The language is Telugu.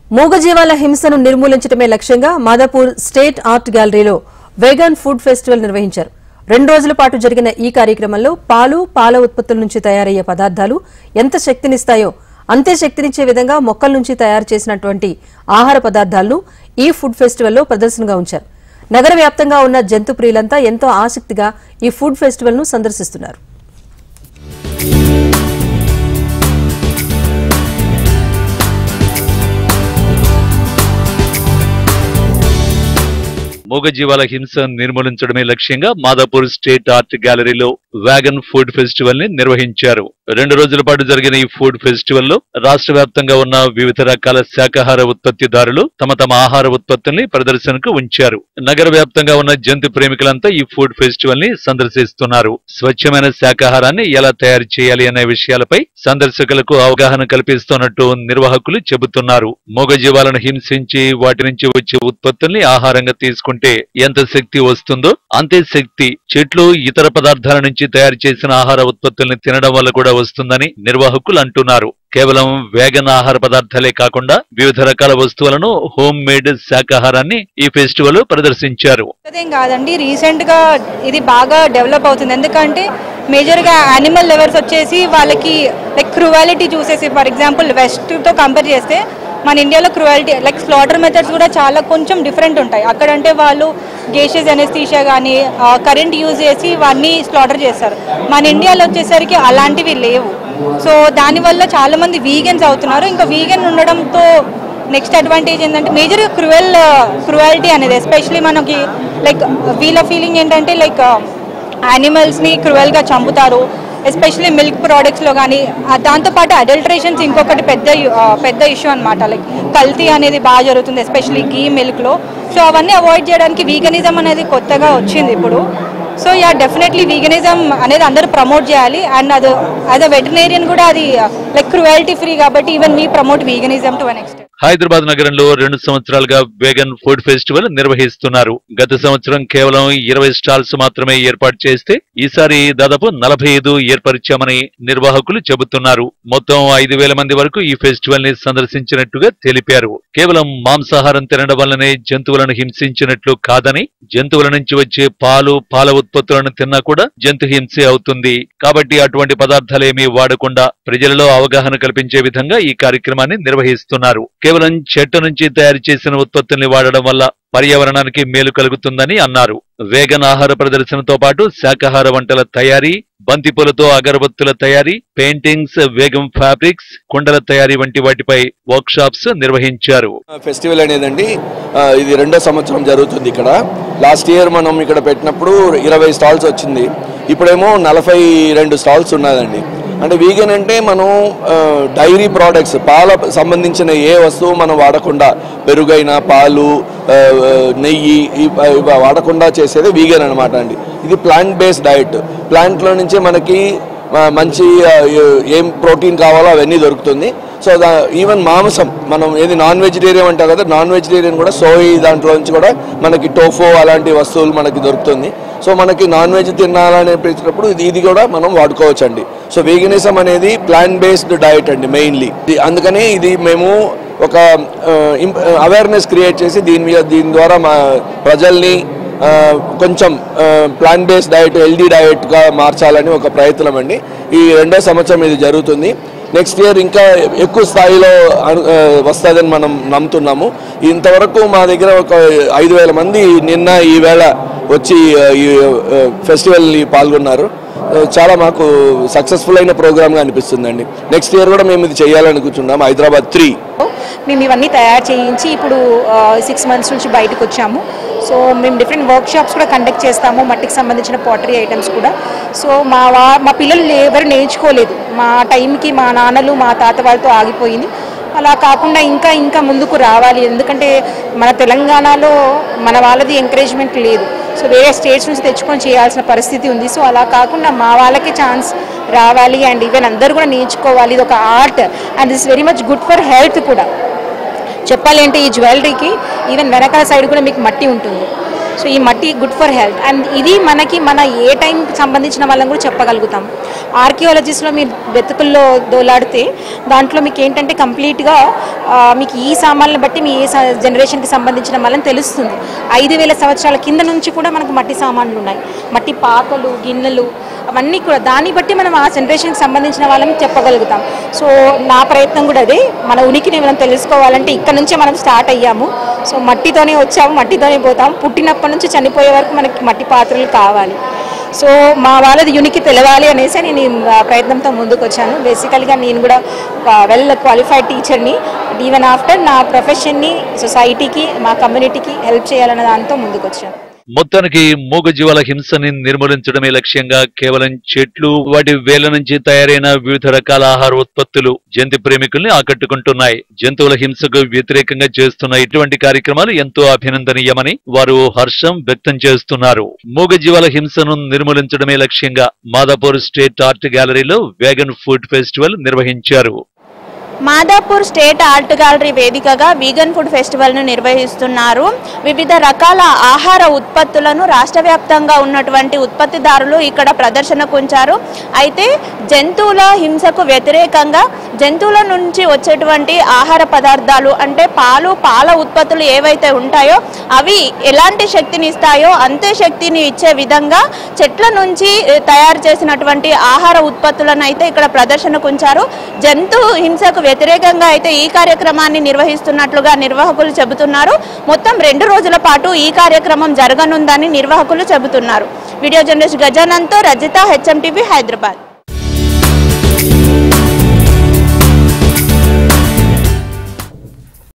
మూగజీవాల హింసను నిర్మూలించడమే లక్ష్యంగా మాదాపూర్ స్టేట్ ఆర్ట్ గ్యాలరీలో వేగన్ ఫుడ్ ఫెస్టివల్ నిర్వహించారు. 2 రోజుల పాటు జరిగిన ఈ కార్యక్రమంలో పాల ఉత్పత్తుల నుంచి తయారయ్యే పదార్థాలు ఎంత శక్తినిస్తాయో అంతే శక్తినిచ్చే విధంగా మొక్కల నుంచి తయారు చేసినటువంటి ఆహార పదార్థాలను ఈ ఫుడ్ ఫెస్టివల్లో ప్రదర్శనగా ఉంచారు. నగర వ్యాప్తంగా ఉన్న జంతు ప్రియులంతా ఎంతో ఆసక్తిగా ఈ ఫుడ్ ఫెస్టివల్ ను సందర్శిస్తున్నారు. మూగజీవాల హింస నిర్మూలించడమే లక్ష్యంగా మాదాపూర్ స్టేట్ ఆర్ట్ గ్యాలరీలో వ్యాగన్ ఫుడ్ ఫెస్టివల్ ని నిర్వహించారు. 2 రోజుల పాటు జరిగిన ఈ ఫుడ్ ఫెస్టివల్ లో రాష్ట్ర వ్యాప్తంగా ఉన్న వివిధ రకాల శాకాహార ఉత్పత్తిదారులు తమ ఆహార ఉత్పత్తుల్ని ప్రదర్శనకు ఉంచారు. నగర వ్యాప్తంగా ఉన్న జంతు ప్రేమికులంతా ఈ ఫుడ్ ఫెస్టివల్ ని సందర్శిస్తున్నారు. స్వచ్ఛమైన శాకాహారాన్ని ఎలా తయారు చేయాలి అనే విషయాలపై సందర్శకులకు అవగాహన కల్పిస్తున్నట్టు నిర్వాహకులు చెబుతున్నారు. మూగజీవాలను హింసించి వాటి నుంచి వచ్చే ఉత్పత్తుల్ని ఆహారంగా తీసుకుంటే ఎంత శక్తి వస్తుందో అంతే శక్తి చెట్లు ఇతర పదార్థాల నుంచి తయారు చేసిన ఆహార ఉత్పత్తుల్ని తినడం వల్ల కూడా వస్తుందని నిర్వాహకులు అంటున్నారు. కేవలం వేగన్ ఆహార పదార్థాలే కాకుండా వివిధ రకాల వస్తువులను హోమ్ మేడ్ శాకాహారాన్ని ఈ ఫెస్టివల్ ప్రదర్శించారు. కాదండి, రీసెంట్ గా ఇది బాగా డెవలప్ అవుతుంది. ఎందుకంటే మేజర్ గా యానిమల్ లెవర్స్ వచ్చేసి వాళ్ళకి లైక్ క్రూవాలిటీ చూసేసి, ఫర్ ఎగ్జాంపుల్ వెస్ట్ తో కంపేర్ చేస్తే మన ఇండియాలో క్రూవాలిటీ లైక్ స్లాటర్ మెథడ్స్ కూడా చాలా కొంచెం డిఫరెంట్ ఉంటాయి. అక్కడంటే వాళ్ళు గేషెస్ అనెస్థీషియా కానీ కరెంట్ యూజ్ చేసి వాటిని స్లాటర్ చేస్తారు. మన ఇండియాలో వచ్చేసరికి అలాంటివి లేవు. సో దానివల్ల చాలా మంది వీగన్స్ అవుతున్నారు. ఇంకా వీగన్ ఉండడంతో నెక్స్ట్ అడ్వాంటేజ్ ఏంటంటే మేజర్గా క్రూవాలిటీ అనేది ఎస్పెషలీ మనకి లైక్ వీళ్ళ ఫీలింగ్ ఏంటంటే లైక్ యానిమల్స్ని క్రూవల్గా చంపుతారు, ఎస్పెషలీ మిల్క్ ప్రోడక్ట్స్లో కానీ. దాంతోపాటు అడల్టరేషన్స్ ఇంకొకటి పెద్ద ఇష్యూ అనమాట. లైక్ కల్తీ అనేది బాగా జరుగుతుంది ఎస్పెషలీ గీ మిల్క్లో. సో అవన్నీ అవాయిడ్ చేయడానికి వీగనిజం అనేది కొత్తగా వచ్చింది ఇప్పుడు. సో డెఫినెట్లీ వీగనిజం అనేది అందరూ ప్రమోట్ చేయాలి. అండ్ అది యాజ్ అ వెటర్నేరియన్ కూడా అది లైక్ క్రూవాలిటీ ఫ్రీ కాబట్టి even we promote veganism to an extent. Hyderabad నగరంలో 2 సంవత్సరాలుగా వేగన్ ఫుడ్ ఫెస్టివల్ నిర్వహిస్తున్నారు. గత సంవత్సరం కేవలం 20 స్టాల్స్ మాత్రమే ఏర్పాటు చేస్తే ఈసారి దాదాపు 45 ఏర్పరిచామని నిర్వాహకులు చెబుతున్నారు. మొత్తం 5,000 మంది వరకు ఈ ఫెస్టివల్ ని సందర్శించినట్టుగా తెలిపారు. కేవలం మాంసాహారం తినడం వల్లనే జంతువులను హింసించినట్లు కాదని, జంతువుల నుంచి వచ్చే పాల ఉత్పత్తులను తిన్నా కూడా జంతు హింసే అవుతుంది. కాబట్టి అటువంటి పదార్థాలేమీ వాడకుండా ప్రజలలో అవగాహన కల్పించే విధంగా ఈ కార్యక్రమాన్ని నిర్వహిస్తున్నారు. కేవలం చెట్టు నుంచి తయారు చేసిన ఉత్పత్తుల్ని వాడడం వల్ల పర్యావరణానికి మేలు కలుగుతుందని అన్నారు. వేగన్ ఆహార ప్రదర్శనతో పాటు శాకాహార వంటల తయారీ, బంతిపూలతో అగరబత్తుల తయారీ, పెయింటింగ్స్, వేగన్ ఫ్యాబ్రిక్స్, కుండల తయారీ వంటి వాటిపై వర్క్ షాప్స్ నిర్వహించారు. ఫెస్టివల్ అనేదండి ఇది 2వ సంవత్సరం జరుగుతుంది ఇక్కడ. లాస్ట్ ఇయర్ మనం ఇక్కడ పెట్టినప్పుడు 20 స్టాల్స్ వచ్చింది. ఇప్పుడేమో 42 స్టాల్స్ ఉన్నదండి. అంటే వీగన్ అంటే మనం డైరీ ప్రోడక్ట్స్, పాల సంబంధించిన ఏ వస్తువు మనం వాడకుండా, పెరుగైన పాలు, నెయ్యి వాడకుండా చేసేది వీగన్ అనమాట అండి. ఇది ప్లాంట్ బేస్డ్ డైట్. ప్లాంట్లో నుంచే మనకి మంచి ఏం ప్రోటీన్ కావాలో అవన్నీ దొరుకుతుంది. సో ఈవెన్ మాంసం, మనం ఏది నాన్ వెజిటేరియన్ అంటారు కదా, నాన్ వెజిటేరియన్ కూడా సోయి దాంట్లో నుంచి కూడా మనకి టోఫో అలాంటి వస్తువులు మనకి దొరుకుతుంది. సో మనకి నాన్ వెజ్ తినాలని అనిపించినప్పుడు ఇది కూడా మనం వాడుకోవచ్చు అండి. సో వీగనిజం అనేది ప్లాంట్ బేస్డ్ డైట్ అండి మెయిన్లీ. అందుకని ఇది మేము ఒక అవేర్నెస్ క్రియేట్ చేసి దీని ద్వారా మా ప్రజల్ని కొంచెం ప్లాంట్ బేస్డ్ డైట్, హెల్దీ డైట్గా మార్చాలని ఒక ప్రయత్నం అండి. ఈ 2వ సంవత్సరం ఇది జరుగుతుంది. నెక్స్ట్ ఇయర్ ఇంకా ఎక్కువ స్థాయిలో వస్తుందని మనం నమ్ముతున్నాము. ఇంతవరకు మా దగ్గర ఒక 5,000 మంది నిన్న ఈవేళ వచ్చి ఈ ఫెస్టివల్ని పాల్గొన్నారు. చాలా మాకు సక్సెస్ఫుల్ అయిన ప్రోగ్రామ్గా అనిపిస్తుందండి. నెక్స్ట్ ఇయర్ కూడా మేము ఇది చేయాలని కూర్చున్నాము. హైదరాబాద్ 3 మేము ఇవన్నీ తయారు చేయించి ఇప్పుడు 6 మంత్స్ నుంచి బయటకు వచ్చాము. సో మేము డిఫరెంట్ వర్క్ షాప్స్ కూడా కండక్ట్ చేస్తాము, మట్టికి సంబంధించిన పాటరీ ఐటమ్స్ కూడా. సో మా పిల్లలు ఎవరు నేర్చుకోలేదు. మా టైంకి మా నాన్నలు మా తాత వాళ్ళతో ఆగిపోయింది. అలా కాకుండా ఇంకా ముందుకు రావాలి. ఎందుకంటే మన తెలంగాణలో మన వాళ్ళది ఎంకరేజ్మెంట్ లేదు. సో వేరే స్టేట్స్ నుంచి తెచ్చుకొని చేయాల్సిన పరిస్థితి ఉంది. సో అలా కాకుండా మా వాళ్ళకి ఛాన్స్ రావాలి అండ్ ఈవెన్ అందరూ కూడా నేర్చుకోవాలి. ఇది ఒక art and this very much good for health కూడా. చెప్పాలి అంటే ఈ జ్యువెలరీకి ఈవెన్ వెనకాల సైడ్ కూడా మీకు మట్టి ఉంటుంది. సో ఈ మట్టి గుడ్ ఫర్ హెల్త్ అండ్ ఇది మనకి మన ఏ టైంకి సంబంధించిన వాళ్ళని కూడా చెప్పగలుగుతాం. ఆర్కియాలజిస్ట్లో మీరు వెతుకుల్లో దోలాడితే దాంట్లో మీకు ఏంటంటే కంప్లీట్గా మీకు ఈ సామాన్లను బట్టి మీ ఏ జనరేషన్కి సంబంధించిన వాళ్ళని తెలుస్తుంది. 5000 సంవత్సరాల కింద నుంచి కూడా మనకు మట్టి సామాన్లు ఉన్నాయి, మట్టి పాకలు, గిన్నెలు, అవన్నీ కూడా దాన్ని బట్టి మనం ఆ జనరేషన్కి సంబంధించిన వాళ్ళని చెప్పగలుగుతాం. సో నా ప్రయత్నం కూడా అదే, మన ఉనికిని మనం తెలుసుకోవాలంటే ఇక్కడ నుంచే మనం స్టార్ట్ అయ్యాము. సో మట్టితోనే వచ్చాము, మట్టితోనే పోతాం. పుట్టినప్పటి నుంచి చనిపోయే వరకు మనకి మట్టి పాత్రలు కావాలి. సో మా వాళ్ళది యూనికి తెలవాలి అనేసి నేను ఈ ప్రయత్నంతో ముందుకు వచ్చాను. బేసికల్గా నేను కూడా వెల్ క్వాలిఫైడ్ టీచర్ని. ఈవెన్ ఆఫ్టర్ నా ప్రొఫెషన్ని సొసైటీకి, మా కమ్యూనిటీకి హెల్ప్ చేయాలన్న దాంతో ముందుకు వచ్చాను. మొత్తానికి మూగజీవాల హింసని నిర్మూలించడమే లక్ష్యంగా కేవలం చెట్లు, వాటి వేల నుంచి తయారైన వివిధ రకాల ఆహార ఉత్పత్తులు జంతు ప్రేమికుల్ని ఆకట్టుకుంటున్నాయి. జంతువుల హింసకు వ్యతిరేకంగా చేస్తున్న ఇటువంటి కార్యక్రమాలు ఎంతో అభినందనీయమని వారు హర్షం వ్యక్తం చేస్తున్నారు. మూగజీవాల హింసను నిర్మూలించడమే లక్ష్యంగా మాదాపూర్ స్టేట్ ఆర్ట్ గ్యాలరీలో వేగన్ ఫుడ్ ఫెస్టివల్ నిర్వహించారు. మాదాపూర్ స్టేట్ ఆర్ట్ గ్యాలరీ వేదికగా వీగన్ ఫుడ్ ఫెస్టివల్ను నిర్వహిస్తున్నారు. వివిధ రకాల ఆహార ఉత్పత్తులను రాష్ట్ర వ్యాప్తంగా ఉన్నటువంటి ఉత్పత్తిదారులు ఇక్కడ ప్రదర్శనకు ఉంచారు. అయితే జంతువుల హింసకు వ్యతిరేకంగా జంతువుల నుంచి వచ్చేటువంటి ఆహార పదార్థాలు అంటే పాల ఉత్పత్తులు ఏవైతే ఉంటాయో అవి ఎలాంటి శక్తిని ఇస్తాయో అంతే శక్తిని ఇచ్చే విధంగా చెట్ల నుంచి తయారు చేసినటువంటి ఆహార ఉత్పత్తులను అయితే ఇక్కడ ప్రదర్శనకు ఉంచారు. జంతు హింసకు వ్యతిరేకంగా అయితే ఈ కార్యక్రమాన్ని నిర్వహిస్తున్నట్లుగా నిర్వాహకులు చెబుతున్నారు. మొత్తం 2 రోజుల పాటు ఈ కార్యక్రమం జరగనుందని నిర్వాహకులు చెబుతున్నారు. వీడియో జర్నలిస్ట్ గజానంతో రజిత, HMTV, హైదరాబాద్.